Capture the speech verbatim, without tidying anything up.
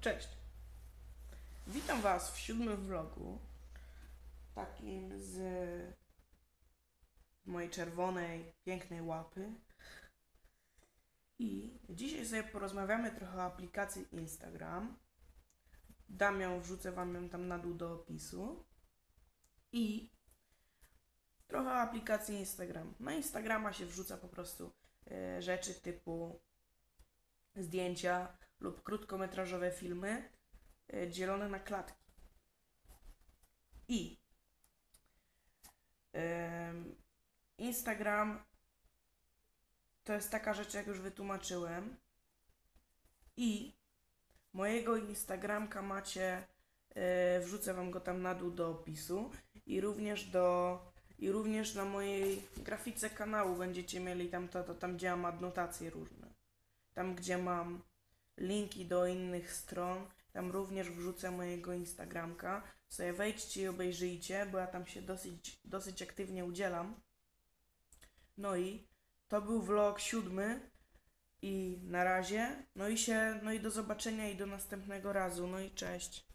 Cześć! Witam Was w siódmym vlogu, takim z mojej czerwonej, pięknej łapy. I dzisiaj sobie porozmawiamy trochę o aplikacji Instagram. Dam ją, wrzucę Wam ją tam na dół do opisu. I trochę o aplikacji Instagram. Na Instagrama się wrzuca po prostu e, rzeczy typu zdjęcia lub krótkometrażowe filmy e, dzielone na klatki. I em, Instagram to jest taka rzecz, jak już wytłumaczyłem. I mojego Instagramka macie, e, wrzucę Wam go tam na dół do opisu. I również do i również na mojej grafice kanału będziecie mieli tam, to, to, tam gdzie mam adnotacje różne. Tam gdzie mam linki do innych stron, tam również wrzucę mojego Instagramka. Sobie wejdźcie i obejrzyjcie, bo ja tam się dosyć, dosyć aktywnie udzielam. No i to był vlog siódmy i na razie. No i się, no i do zobaczenia i do następnego razu. No i cześć.